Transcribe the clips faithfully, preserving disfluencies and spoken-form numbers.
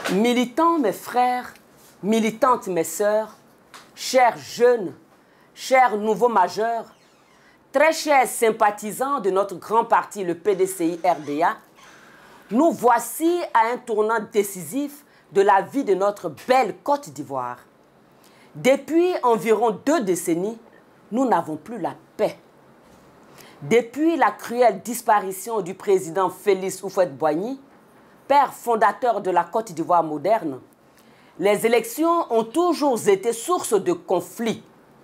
Militants, mes frères, militantes, mes sœurs, chers jeunes, chers nouveaux majeurs, très chers sympathisants de notre grand parti, le P D C I R D A, nous voici à un tournant décisif de la vie de notre belle Côte d'Ivoire. Depuis environ deux décennies, nous n'avons plus la paix. Depuis la cruelle disparition du président Félix Houphouët-Boigny, père fondateur de la Côte d'Ivoire moderne, les élections ont toujours été source de conflits.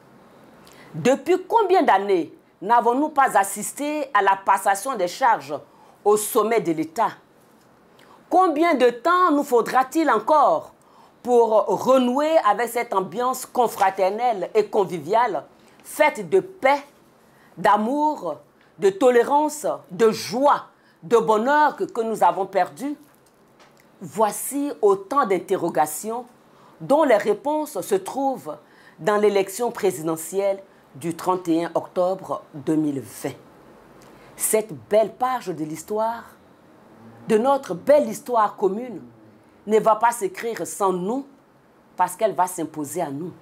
Depuis combien d'années n'avons-nous pas assisté à la passation des charges au sommet de l'État? Combien de temps nous faudra-t-il encore pour renouer avec cette ambiance confraternelle et conviviale, faite de paix, d'amour, de tolérance, de joie, de bonheur que, que nous avons perdu? Voici autant d'interrogations dont les réponses se trouvent dans l'élection présidentielle du trente et un octobre deux mille vingt. Cette belle page de l'histoire, de notre belle histoire commune, ne va pas s'écrire sans nous parce qu'elle va s'imposer à nous.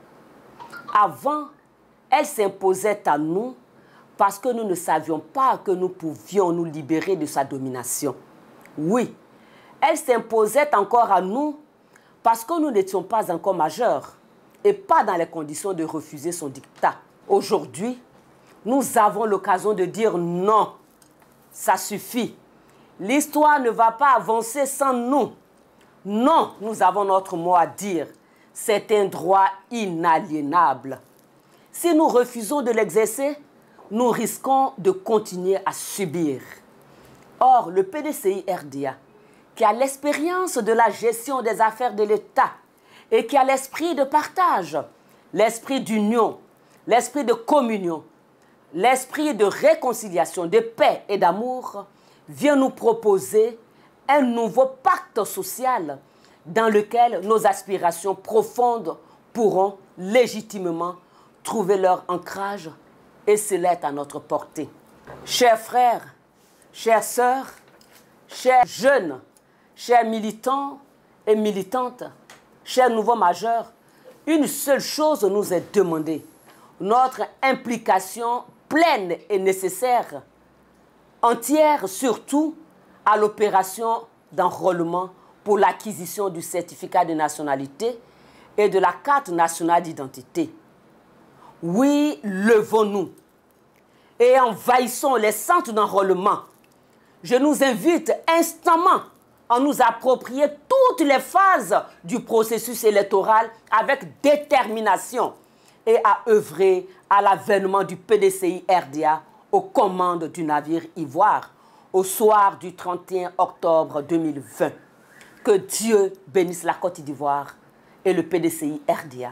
Avant, elle s'imposait à nous parce que nous ne savions pas que nous pouvions nous libérer de sa domination. Oui, elle s'imposait encore à nous parce que nous n'étions pas encore majeurs et pas dans les conditions de refuser son dictat. Aujourd'hui, nous avons l'occasion de dire non, ça suffit. L'histoire ne va pas avancer sans nous. Non, nous avons notre mot à dire. C'est un droit inaliénable. Si nous refusons de l'exercer, nous risquons de continuer à subir. Or, le P D C I R D A, qui a l'expérience de la gestion des affaires de l'État et qui a l'esprit de partage, l'esprit d'union, l'esprit de communion, l'esprit de réconciliation, de paix et d'amour, vient nous proposer un nouveau pacte social dans lequel nos aspirations profondes pourront légitimement trouver leur ancrage et se l'être à notre portée. Chers frères, chères sœurs, chers jeunes, chers militants et militantes, chers nouveaux majeurs, une seule chose nous est demandée, notre implication pleine et nécessaire, entière surtout à l'opération d'enrôlement pour l'acquisition du certificat de nationalité et de la carte nationale d'identité. Oui, levons-nous et envahissons les centres d'enrôlement. Je nous invite instamment à nous approprier toutes les phases du processus électoral avec détermination et à œuvrer à l'avènement du P D C I R D A aux commandes du navire Ivoire au soir du trente et un octobre deux mille vingt. Que Dieu bénisse la Côte d'Ivoire et le P D C I R D A.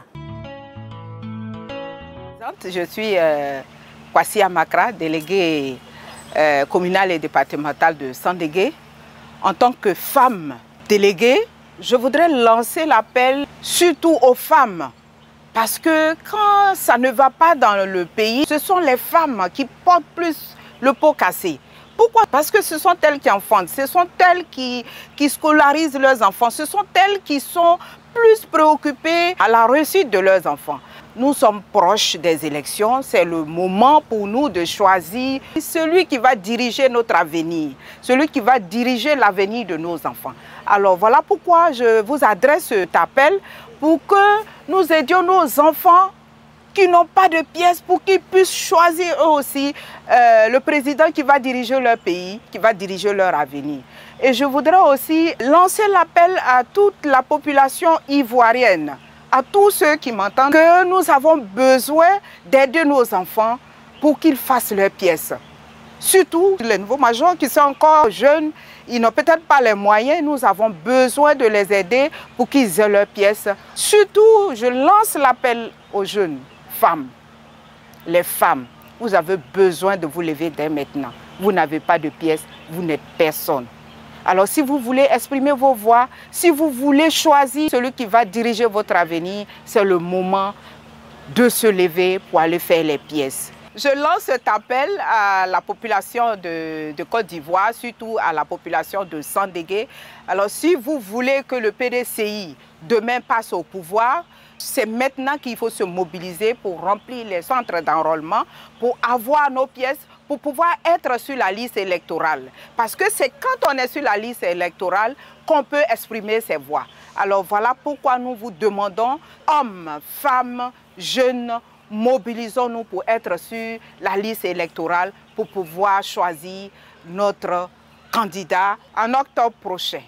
Je suis euh, Kwasi Amakra, déléguée euh, communale et départementale de Sandégué. En tant que femme déléguée, je voudrais lancer l'appel surtout aux femmes. Parce que quand ça ne va pas dans le pays, ce sont les femmes qui portent plus le pot cassé. Pourquoi? Parce que ce sont elles qui enfantent, ce sont elles qui, qui scolarisent leurs enfants, ce sont elles qui sont plus préoccupées à la réussite de leurs enfants. Nous sommes proches des élections, c'est le moment pour nous de choisir celui qui va diriger notre avenir, celui qui va diriger l'avenir de nos enfants. Alors voilà pourquoi je vous adresse cet appel pour que nous aidions nos enfants qui n'ont pas de pièces pour qu'ils puissent choisir eux aussi euh, le président qui va diriger leur pays, qui va diriger leur avenir. Et je voudrais aussi lancer l'appel à toute la population ivoirienne, à tous ceux qui m'entendent, que nous avons besoin d'aider nos enfants pour qu'ils fassent leurs pièces. Surtout les nouveaux majors qui sont encore jeunes, ils n'ont peut-être pas les moyens, nous avons besoin de les aider pour qu'ils aient leurs pièces. Surtout, je lance l'appel aux jeunes femmes. Les femmes, vous avez besoin de vous lever dès maintenant. Vous n'avez pas de pièces, vous n'êtes personne. Alors si vous voulez exprimer vos voix, si vous voulez choisir celui qui va diriger votre avenir, c'est le moment de se lever pour aller faire les pièces. Je lance cet appel à la population de, de Côte d'Ivoire, surtout à la population de Sandégué. Alors, si vous voulez que le P D C I demain passe au pouvoir, c'est maintenant qu'il faut se mobiliser pour remplir les centres d'enrôlement, pour avoir nos pièces, pour pouvoir être sur la liste électorale. Parce que c'est quand on est sur la liste électorale qu'on peut exprimer ses voix. Alors voilà pourquoi nous vous demandons, hommes, femmes, jeunes, mobilisons-nous pour être sur la liste électorale pour pouvoir choisir notre candidat en octobre prochain.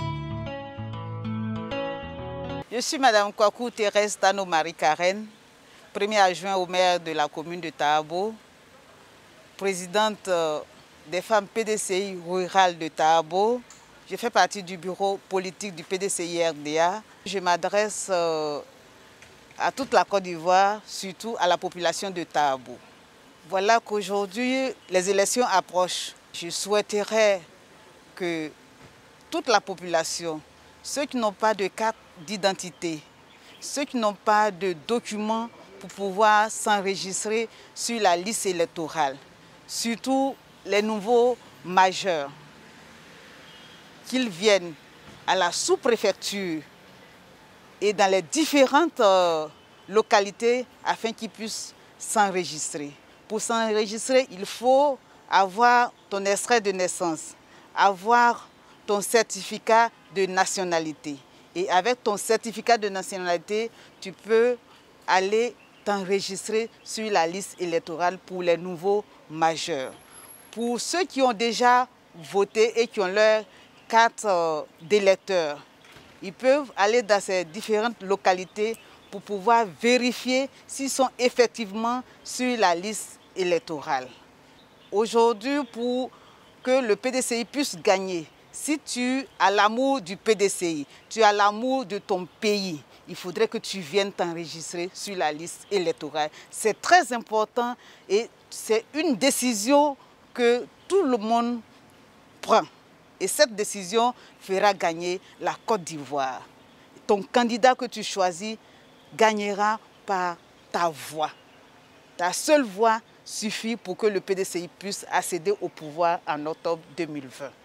Je suis Madame Kwaku Thérèse Tano Marie-Karen, premier adjoint au maire de la commune de Tahabo, présidente des femmes P D C I rurales de Tahabo. Je fais partie du bureau politique du P D C I R D A. Je m'adresse à toute la Côte d'Ivoire, surtout à la population de Tahabo. Voilà qu'aujourd'hui, les élections approchent. Je souhaiterais que toute la population, ceux qui n'ont pas de carte d'identité, ceux qui n'ont pas de documents pour pouvoir s'enregistrer sur la liste électorale, surtout les nouveaux majeurs, qu'ils viennent à la sous-préfecture et dans les différentes euh, localités afin qu'ils puissent s'enregistrer. Pour s'enregistrer, il faut avoir ton extrait de naissance, avoir ton certificat de nationalité. Et avec ton certificat de nationalité, tu peux aller t'enregistrer sur la liste électorale pour les nouveaux majeurs. Pour ceux qui ont déjà voté et qui ont leur carte euh, d'électeur, ils peuvent aller dans ces différentes localités pour pouvoir vérifier s'ils sont effectivement sur la liste électorale. Aujourd'hui, pour que le P D C I puisse gagner, si tu as l'amour du P D C I, tu as l'amour de ton pays, il faudrait que tu viennes t'enregistrer sur la liste électorale. C'est très important et c'est une décision que tout le monde prend. Et cette décision fera gagner la Côte d'Ivoire. Ton candidat que tu choisis gagnera par ta voix. Ta seule voix suffit pour que le P D C I puisse accéder au pouvoir en octobre deux mille vingt.